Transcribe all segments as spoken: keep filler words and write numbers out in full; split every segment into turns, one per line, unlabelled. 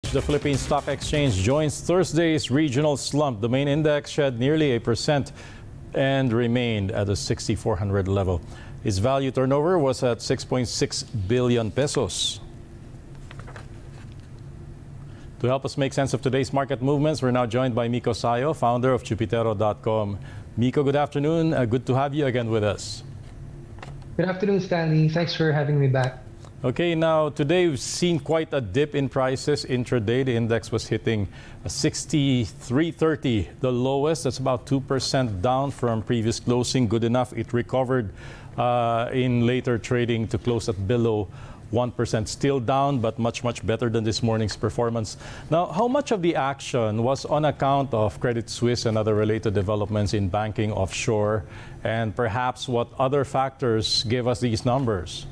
exchange. The Philippine Stock Exchange joins Thursday's regional slump. The main index shed nearly a percent and remained at the sixty-four hundred level. Its value turnover was at six point six billion pesos. To help us make sense of today's market movements, we're now joined by Mico Sayo, founder of Chupitero dot com. Mico, good afternoon. Uh, good to have you again with us.
Good afternoon, Stanley. Thanks for having me back.
Okay, now today we've seen quite a dip in prices. Intraday, the index was hitting sixty-three thirty, the lowest. That's about two percent down from previous closing. Good enough. It recovered uh, in later trading to close at below one percent. Still down, but much, much better than this morning's performance. Now, how much of the action was on account of Credit Suisse and other related developments in banking offshore? And perhaps what other factors gave us these numbers?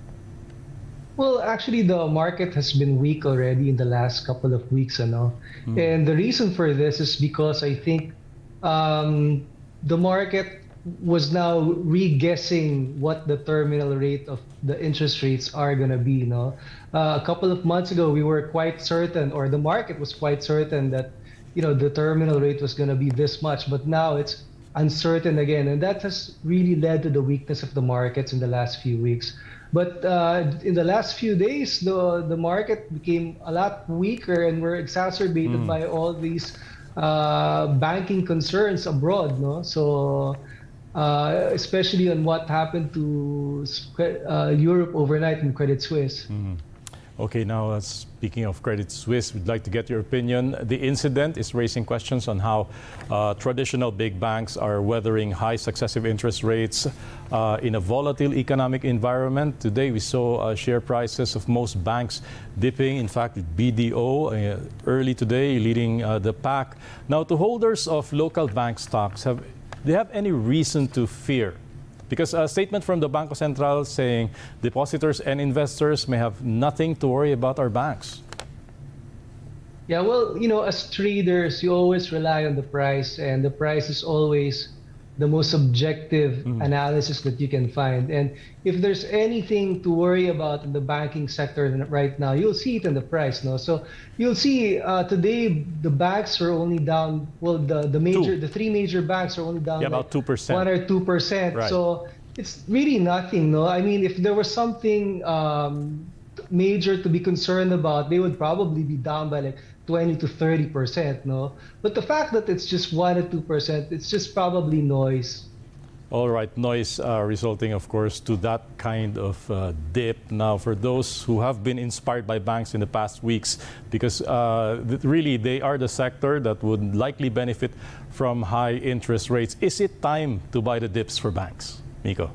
Well, actually, the market has been weak already in the last couple of weeks, you know? Mm. And the reason for this is because I think um, the market was now re-guessing what the terminal rate of the interest rates are going to be. You know? Uh, a couple of months ago, we were quite certain, or the market was quite certain that, you know, the terminal rate was going to be this much, but now it's uncertain again. And that has really led to the weakness of the markets in the last few weeks. But uh, in the last few days, the the market became a lot weaker, and were exacerbated mm. by all these uh, banking concerns abroad. No, so uh, especially on what happened to uh, Europe overnight in Credit Suisse. Mm.
Okay, now uh, speaking of Credit Suisse, we'd like to get your opinion. The incident is raising questions on how uh, traditional big banks are weathering high successive interest rates uh, in a volatile economic environment. Today, we saw uh, share prices of most banks dipping. In fact, B D O uh, early today leading uh, the pack. Now, to holders of local bank stocks, have they have any reason to fear? Because a statement from the Bangko Sentral saying depositors and investors may have nothing to worry about our banks.
Yeah, well, you know, as traders, you always rely on the price, and the price is always the most objective mm-hmm. analysis that you can find. And if there's anything to worry about in the banking sector right now, you'll see it in the price. No, so you'll see uh, today the banks are only down. Well, the the major, two. the three major banks are only down
yeah,
like
about two percent,
one or two percent.
Right.
So it's really nothing. No, I mean, if there was something um, major to be concerned about, they would probably be down by like twenty to thirty percent, no? But the fact that it's just one or two percent, it's just probably noise.
All right, noise uh, resulting, of course, to that kind of uh, dip. Now, for those who have been inspired by banks in the past weeks, because uh, really they are the sector that would likely benefit from high interest rates, is it time to buy the dips for banks? Mico?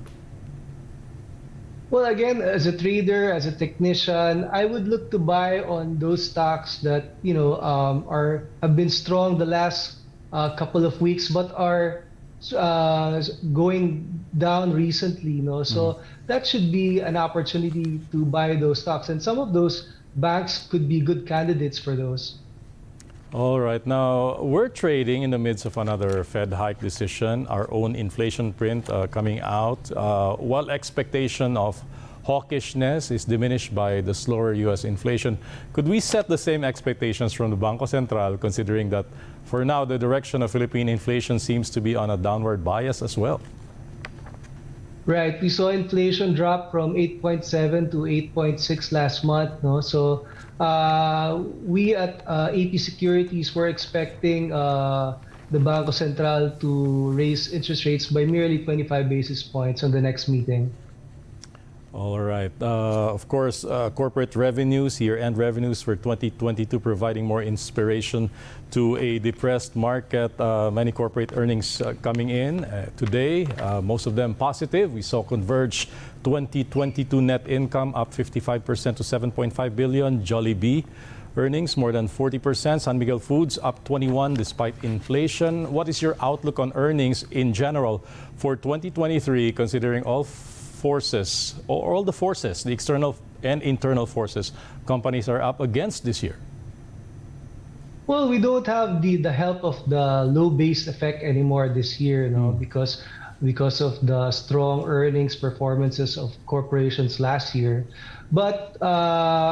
Well, again, as a trader, as a technician, I would look to buy on those stocks that, you know, um, are have been strong the last uh, couple of weeks, but are uh, going down recently. You know, so mm. that should be an opportunity to buy those stocks, and some of those banks could be good candidates for those.
All right. Now, we're trading in the midst of another Fed hike decision, our own inflation print uh, coming out, uh, while expectation of hawkishness is diminished by the slower U S inflation. Could we set the same expectations from the Bangko Sentral, considering that for now the direction of Philippine inflation seems to be on a downward bias as well?
Right. We saw inflation drop from eight point seven to eight point six last month. No, so uh, we at uh, A P Securities were expecting uh, the Bangko Sentral to raise interest rates by merely twenty-five basis points on the next meeting.
All right. Uh, of course, uh, corporate revenues, year-end revenues for twenty twenty-two providing more inspiration to a depressed market. Uh, many corporate earnings uh, coming in uh, today, uh, most of them positive. We saw Converge twenty twenty-two net income up fifty-five percent to seven point five billion. Jollibee earnings more than forty percent. San Miguel Foods up twenty-one despite inflation. What is your outlook on earnings in general for twenty twenty-three, considering all forces, or all the forces, the external and internal forces companies are up against this year?
Well, we don't have the, the help of the low base effect anymore this year, you know, mm. because because of the strong earnings performances of corporations last year. But uh,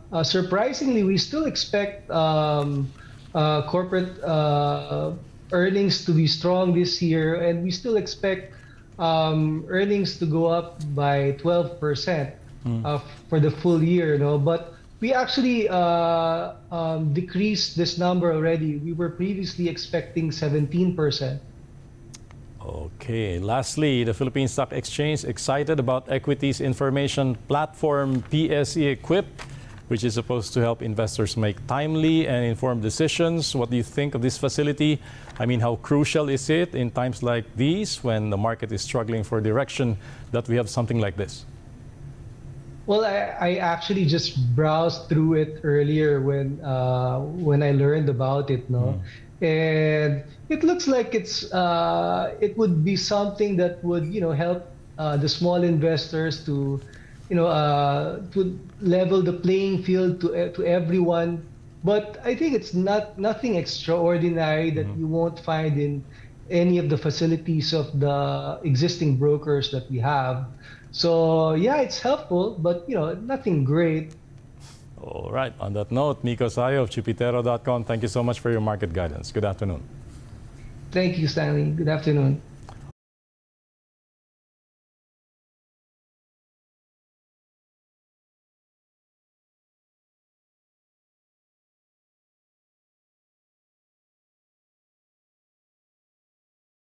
uh, surprisingly, we still expect um, uh, corporate uh, earnings to be strong this year, and we still expect um, earnings to go up by twelve percent uh, for the full year. No, but we actually uh, um, decreased this number already. We were previously expecting seventeen percent.
Okay. Lastly, the Philippine Stock Exchange excited about equities information platform P S E Equip, which is supposed to help investors make timely and informed decisions. What do you think of this facility? I mean, how crucial is it in times like these when the market is struggling for direction that we have something like this?
Well, I, I actually just browsed through it earlier when uh, when I learned about it, no, mm. and it looks like it's uh, it would be something that would you know help uh, the small investors to you know uh, to level the playing field to to everyone. But I think it's not nothing extraordinary that mm-hmm. you won't find in any of the facilities of the existing brokers that we have. So yeah, it's helpful, but you know, nothing great.
All right. On that note, Miko Sayo of Chupitero dot com, thank you so much for your market guidance. Good afternoon.
Thank you, Stanley. Good afternoon.